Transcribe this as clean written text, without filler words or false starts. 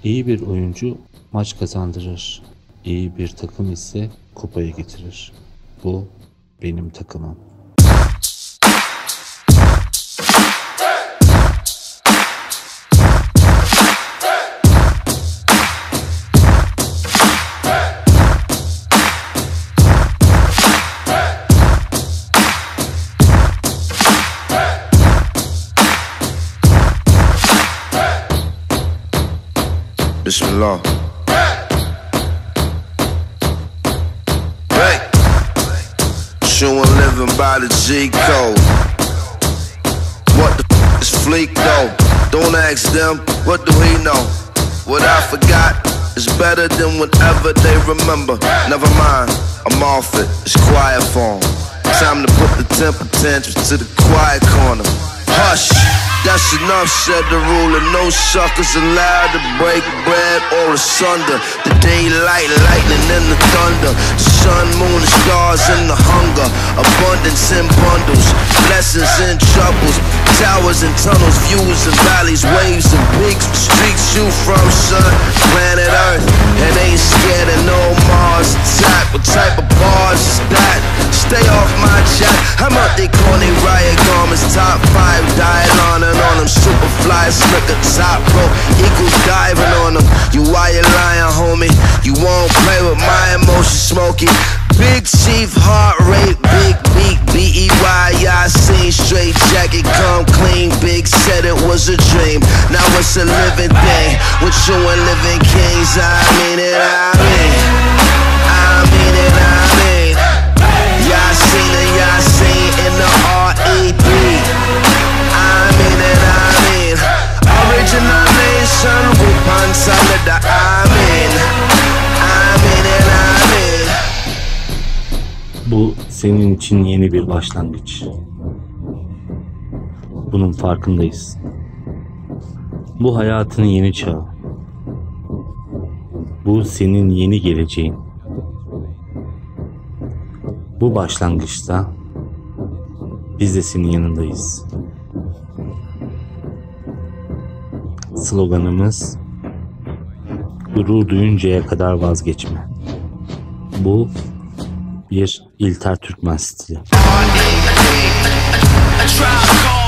İyi bir oyuncu maç kazandırır. İyi bir takım ise kupaya getirir. Bu benim takımım. Bismillah. Hey, chewing living by the G code. What the is Fleek though? Don't ask them, what do he know? What I forgot is better than whatever they remember. Never mind, I'm off it, it's quiet form. Time to put the temper tantrums to the quiet corner. Hush, that's enough, said the ruler. No suckers allowed to break bread or asunder. The daylight, lightning and the thunder. The sun, moon, the stars and the hunger. Abundance in bundles, blessings and troubles. Towers and tunnels, views and valleys, waves and peaks. Streets you from, son, planet Earth. And ain't scared of no Mars attack. What type of bars is that? Stay off my jack. I'm out they corny riot garments. Top 5 dial on and on them. Superfly, slicker, top rope. Eagles diving on them. You why you lying, homie? You won't play with my emotions, Smokey. Big chief, heart rate, big beat, B-E-Y, I seen straight jacket, come clean, big said it was a dream, now it's a living thing, with you and living kings, I mean it, I mean, I mean it, I mean, Yasin and Yasin in the R.E.B., I mean it, I mean, original nation, Wupan Salada, I mean it, I mean. Bu senin için yeni bir başlangıç. Bunun farkındayız. Bu hayatın yeni çağı. Bu senin yeni geleceğin. Bu başlangıçta biz de senin yanındayız. Sloganımız gurur duyuncaya kadar vazgeçme. Bu bir İlter Türkmen stili.